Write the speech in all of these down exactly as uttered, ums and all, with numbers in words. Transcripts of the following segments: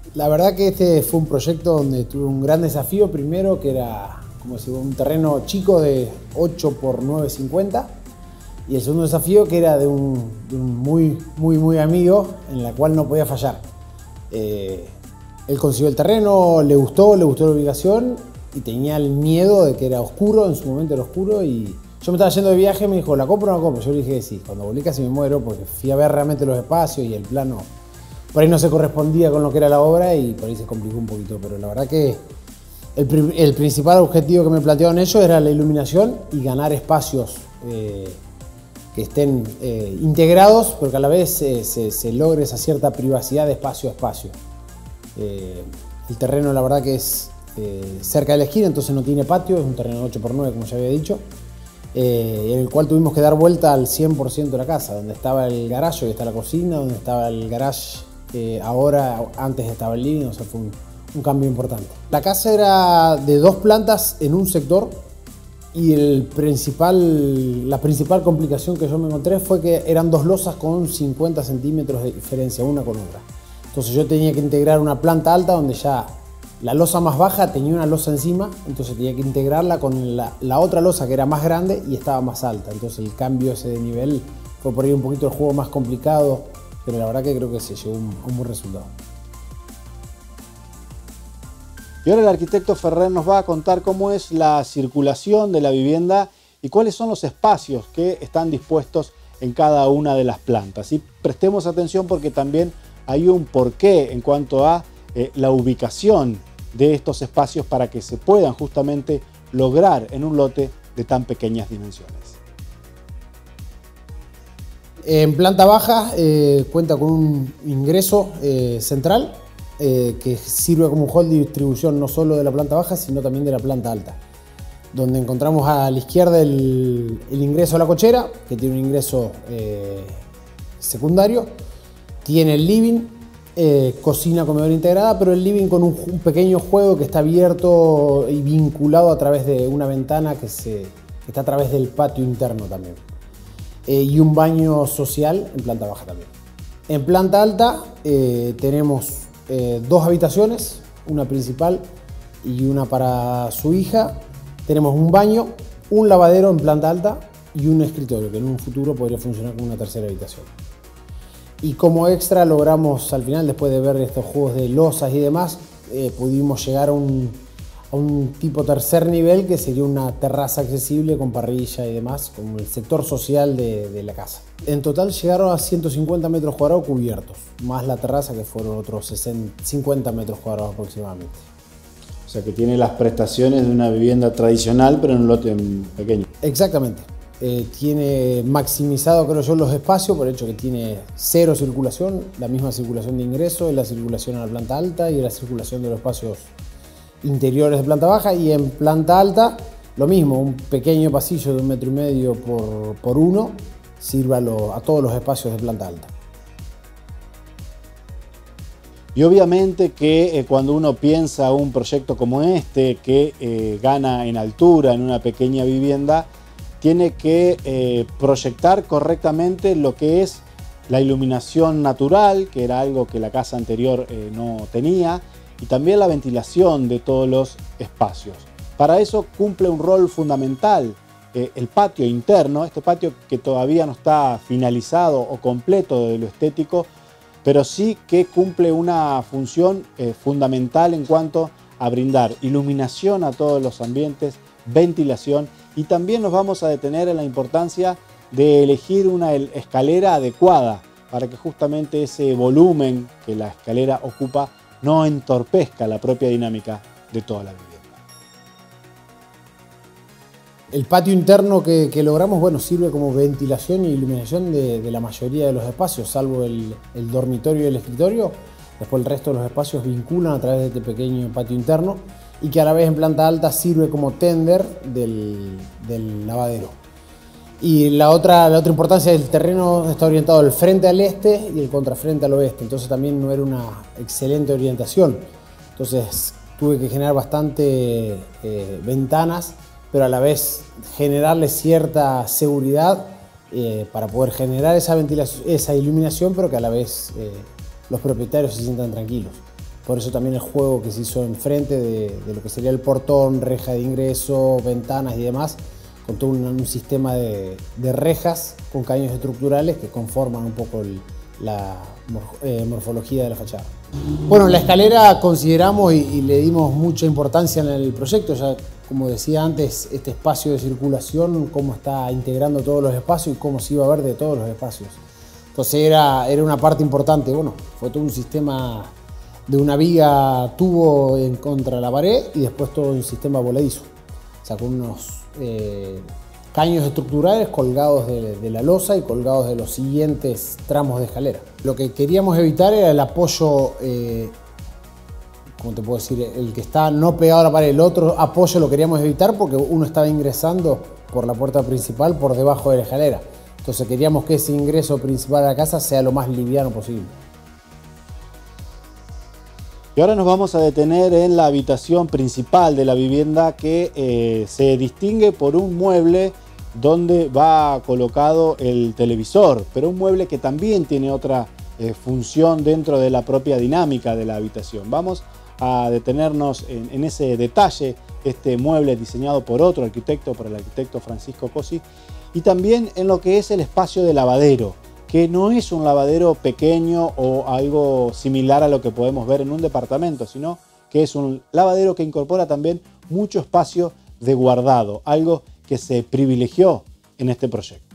La verdad que este fue un proyecto donde tuve un gran desafío. Primero, que era como si un terreno chico de ocho por nueve cincuenta. Y el segundo desafío, que era de un, de un muy, muy, muy amigo, en la cual no podía fallar. Eh, él consiguió el terreno, le gustó, le gustó la ubicación y tenía el miedo de que era oscuro, en su momento era oscuro. Y yo me estaba yendo de viaje, me dijo, ¿la compro o no la compro? Yo le dije que sí. Cuando volví casi me muero porque fui a ver realmente los espacios y el plano por ahí no se correspondía con lo que era la obra y por ahí se complicó un poquito. Pero la verdad que el, el principal objetivo que me plantearon ellos era la iluminación y ganar espacios eh, que estén eh, integrados, pero que a la vez eh, se, se logre esa cierta privacidad de espacio a espacio. Eh, el terreno la verdad que es eh, cerca de la esquina, entonces no tiene patio, es un terreno ocho por nueve como ya había dicho, eh, en el cual tuvimos que dar vuelta al cien por ciento de la casa, donde estaba el garaje, hoy está la cocina, donde estaba el garage, eh, ahora antes estaba el living, o sea fue un, un cambio importante. La casa era de dos plantas en un sector. Y el principal, la principal complicación que yo me encontré fue que eran dos losas con cincuenta centímetros de diferencia una con otra. Entonces yo tenía que integrar una planta alta donde ya la losa más baja tenía una losa encima, entonces tenía que integrarla con la, la otra losa que era más grande y estaba más alta. Entonces el cambio ese de nivel fue por ahí un poquito el juego más complicado, pero la verdad que creo que se llevó un, un buen resultado. Y ahora el arquitecto Ferrer nos va a contar cómo es la circulación de la vivienda y cuáles son los espacios que están dispuestos en cada una de las plantas. Y prestemos atención porque también hay un porqué en cuanto a eh, la ubicación de estos espacios para que se puedan justamente lograr en un lote de tan pequeñas dimensiones. En planta baja eh, cuenta con un ingreso eh, central, Eh, que sirve como un hall de distribución no solo de la planta baja, sino también de la planta alta, donde encontramos a la izquierda el, el ingreso a la cochera, que tiene un ingreso eh, secundario, tiene el living, eh, cocina, comedor integrada, pero el living con un, un pequeño juego que está abierto y vinculado a través de una ventana que, se, que está a través del patio interno también, eh, y un baño social en planta baja también. En planta alta eh, tenemos Eh, dos habitaciones, una principal y una para su hija. Tenemos un baño, un lavadero en planta alta y un escritorio que en un futuro podría funcionar como una tercera habitación. Y como extra logramos al final, después de ver estos juegos de losas y demás, eh, pudimos llegar a un, a un tipo tercer nivel que sería una terraza accesible con parrilla y demás, como el sector social de, de la casa. En total llegaron a ciento cincuenta metros cuadrados cubiertos, más la terraza que fueron otros sesenta, cincuenta metros cuadrados aproximadamente. O sea que tiene las prestaciones de una vivienda tradicional, pero en un lote pequeño. Exactamente. Eh, tiene maximizado, creo yo, los espacios, por el hecho que tiene cero circulación, la misma circulación de ingreso, la circulación a la planta alta y la circulación de los espacios interiores de planta baja, y en planta alta lo mismo, un pequeño pasillo de un metro y medio por, por uno sirve a, lo, a todos los espacios de planta alta. Y obviamente que eh, cuando uno piensa un proyecto como este, que eh, gana en altura en una pequeña vivienda, tiene que eh, proyectar correctamente lo que es la iluminación natural, que era algo que la casa anterior eh, no tenía, y también la ventilación de todos los espacios. Para eso cumple un rol fundamental eh, el patio interno, este patio que todavía no está finalizado o completo de lo estético, pero sí que cumple una función eh, fundamental en cuanto a brindar iluminación a todos los ambientes, ventilación, y también nos vamos a detener en la importancia de elegir una escalera adecuada para que justamente ese volumen que la escalera ocupa no entorpezca la propia dinámica de toda la vivienda. El patio interno que, que logramos, bueno, sirve como ventilación e iluminación de, de la mayoría de los espacios, salvo el, el dormitorio y el escritorio. Después el resto de los espacios vinculan a través de este pequeño patio interno y que a la vez en planta alta sirve como tender del, del lavadero. Y la otra, la otra importancia del terreno está orientado del frente al este y el contrafrente al oeste, entonces también no era una excelente orientación. Entonces tuve que generar bastante eh, ventanas, pero a la vez generarle cierta seguridad eh, para poder generar esa ventilación, esa iluminación, pero que a la vez eh, los propietarios se sientan tranquilos. Por eso también el juego que se hizo enfrente de, de lo que sería el portón, reja de ingreso, ventanas y demás, con todo un, un sistema de, de rejas con caños estructurales que conforman un poco el, la eh, morfología de la fachada. Bueno, la escalera consideramos y, y le dimos mucha importancia en el proyecto, ya como decía antes, este espacio de circulación, cómo está integrando todos los espacios y cómo se iba a ver de todos los espacios. Entonces era, era una parte importante. Bueno, fue todo un sistema de una viga tubo en contra la pared y después todo un sistema voladizo. O sea, con unos eh, caños estructurales colgados de, de la losa y colgados de los siguientes tramos de escalera. Lo que queríamos evitar era el apoyo, eh, ¿cómo te puedo decir? El que está no pegado a la pared, el otro apoyo lo queríamos evitar porque uno estaba ingresando por la puerta principal por debajo de la escalera. Entonces queríamos que ese ingreso principal a la casa sea lo más liviano posible. Y ahora nos vamos a detener en la habitación principal de la vivienda que eh, se distingue por un mueble donde va colocado el televisor, pero un mueble que también tiene otra eh, función dentro de la propia dinámica de la habitación. Vamos a detenernos en, en ese detalle, este mueble diseñado por otro arquitecto, por el arquitecto Francisco Cosi, y también en lo que es el espacio de lavadero, que no es un lavadero pequeño o algo similar a lo que podemos ver en un departamento, sino que es un lavadero que incorpora también mucho espacio de guardado, algo que se privilegió en este proyecto.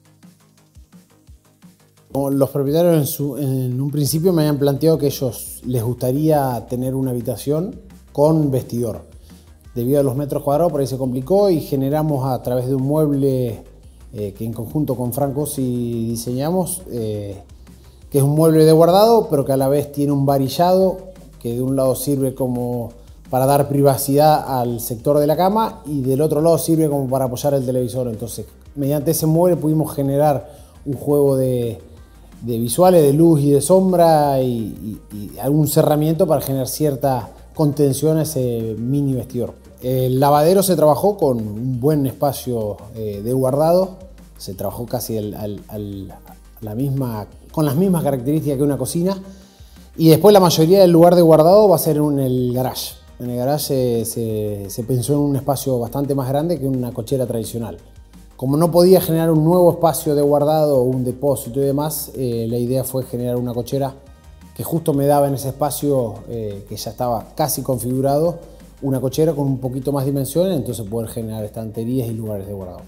Los propietarios en, su, en un principio me habían planteado que ellos les gustaría tener una habitación con vestidor. Debido a los metros cuadrados por ahí se complicó y generamos a través de un mueble Eh, que en conjunto con Franco sí diseñamos, eh, que es un mueble de guardado, pero que a la vez tiene un varillado que de un lado sirve como para dar privacidad al sector de la cama y del otro lado sirve como para apoyar el televisor. Entonces, mediante ese mueble pudimos generar un juego de, de visuales, de luz y de sombra y, y, y algún cerramiento para generar cierta contención a ese mini vestidor. El lavadero se trabajó con un buen espacio eh, de guardado, se trabajó casi al, al, al, la misma, con las mismas características que una cocina, y después la mayoría del lugar de guardado va a ser en el garage. En el garage se, se pensó en un espacio bastante más grande que una cochera tradicional. Como no podía generar un nuevo espacio de guardado, un depósito y demás, eh, la idea fue generar una cochera que justo me daba en ese espacio eh, que ya estaba casi configurado, una cochera con un poquito más dimensiones, entonces poder generar estanterías y lugares de guardado.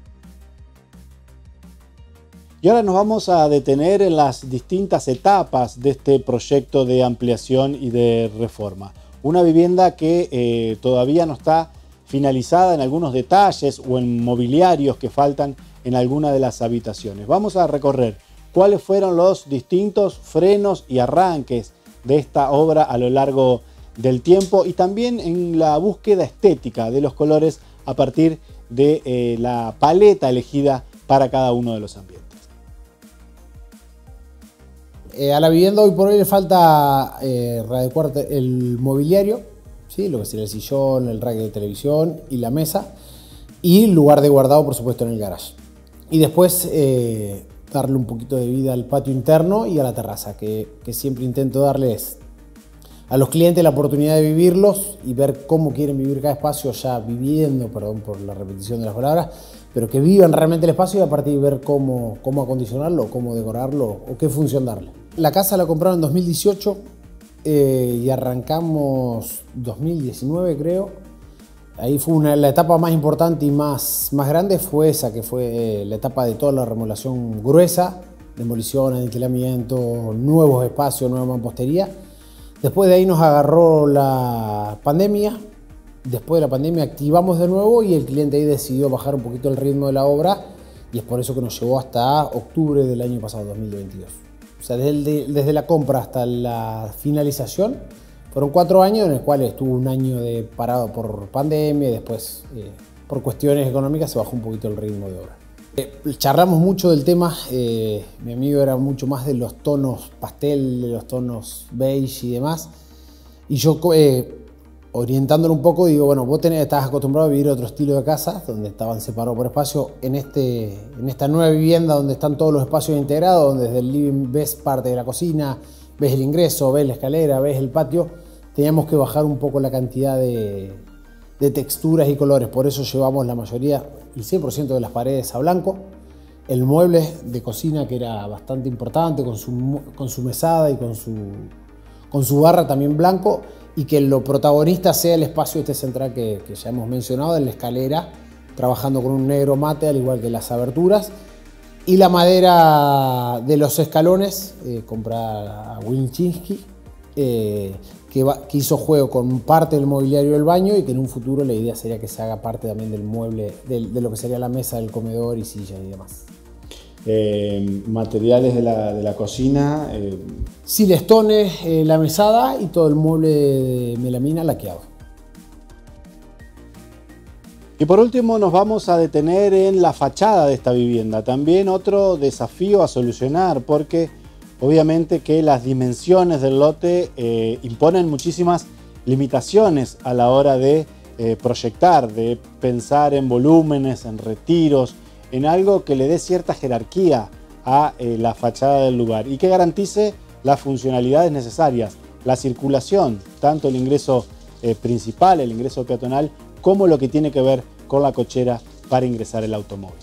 Y ahora nos vamos a detener en las distintas etapas de este proyecto de ampliación y de reforma. Una vivienda que eh, todavía no está finalizada en algunos detalles o en mobiliarios que faltan en alguna de las habitaciones. Vamos a recorrer cuáles fueron los distintos frenos y arranques de esta obra a lo largo del tiempo y también en la búsqueda estética de los colores a partir de eh, la paleta elegida para cada uno de los ambientes. Eh, a la vivienda hoy por hoy le falta eh, readecuar el mobiliario, ¿sí? Lo que sería el sillón, el rack de televisión y la mesa, y lugar de guardado por supuesto en el garage. Y después eh, darle un poquito de vida al patio interno y a la terraza, que, que siempre intento darles a los clientes la oportunidad de vivirlos y ver cómo quieren vivir cada espacio, ya viviendo, perdón por la repetición de las palabras, pero que vivan realmente el espacio y a partir de ver cómo, cómo acondicionarlo, cómo decorarlo o qué función darle. La casa la compraron en dos mil dieciocho eh, y arrancamos dos mil diecinueve creo. Ahí fue una, la etapa más importante y más, más grande fue esa, que fue eh, la etapa de toda la remodelación gruesa, demolición, aniquilamiento, nuevos espacios, nueva mampostería. Después de ahí nos agarró la pandemia, después de la pandemia activamos de nuevo y el cliente ahí decidió bajar un poquito el ritmo de la obra y es por eso que nos llevó hasta octubre del año pasado, dos mil veintidós. O sea, desde, el, desde la compra hasta la finalización fueron cuatro años en los cuales estuvo un año de parado por pandemia y después eh, por cuestiones económicas se bajó un poquito el ritmo de obra. Eh, charlamos mucho del tema, eh, mi amigo era mucho más de los tonos pastel, de los tonos beige y demás, y yo eh, orientándolo un poco digo, bueno, vos tenés, estás acostumbrado a vivir otro estilo de casa, donde estaban separados por espacio, en, este, en esta nueva vivienda donde están todos los espacios integrados, donde desde el living ves parte de la cocina, ves el ingreso, ves la escalera, ves el patio, teníamos que bajar un poco la cantidad de, de texturas y colores. Por eso llevamos la mayoría, el cien por ciento de las paredes a blanco. El mueble de cocina, que era bastante importante, con su, con su mesada y con su, con su barra también blanco, y que lo protagonista sea el espacio este central que, que ya hemos mencionado, de la escalera, trabajando con un negro mate, al igual que las aberturas. Y la madera de los escalones, eh, comprada a Wilczynski, eh, que, va, que hizo juego con parte del mobiliario del baño, y que en un futuro la idea sería que se haga parte también del mueble, de, de lo que sería la mesa del comedor y silla y demás. Eh, materiales de la, de la cocina. Eh. Silestones, eh, la mesada y todo el mueble de melamina laqueado. Y por último nos vamos a detener en la fachada de esta vivienda. También otro desafío a solucionar, porque obviamente que las dimensiones del lote eh, imponen muchísimas limitaciones a la hora de eh, proyectar, de pensar en volúmenes, en retiros, en algo que le dé cierta jerarquía a eh, la fachada del lugar y que garantice las funcionalidades necesarias, la circulación, tanto el ingreso eh, principal, el ingreso peatonal, como lo que tiene que ver con la cochera para ingresar el automóvil.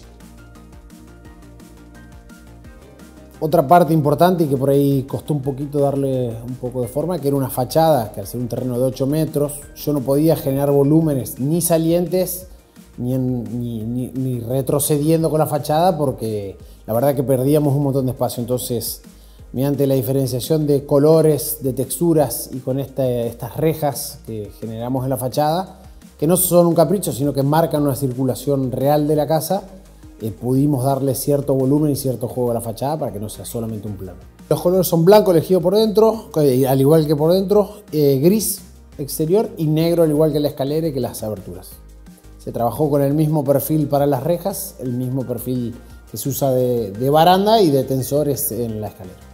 Otra parte importante y que por ahí costó un poquito darle un poco de forma, que era una fachada, que al ser un terreno de ocho metros, yo no podía generar volúmenes ni salientes ni, en, ni, ni, ni retrocediendo con la fachada, porque la verdad que perdíamos un montón de espacio. Entonces, mediante la diferenciación de colores, de texturas y con esta, estas rejas que generamos en la fachada, que no son un capricho, sino que marcan una circulación real de la casa, eh, pudimos darle cierto volumen y cierto juego a la fachada para que no sea solamente un plano. Los colores son blanco elegido por dentro, eh, al igual que por dentro, eh, gris exterior y negro al igual que la escalera y que las aberturas. Se trabajó con el mismo perfil para las rejas, el mismo perfil que se usa de, de baranda y de tensores en la escalera.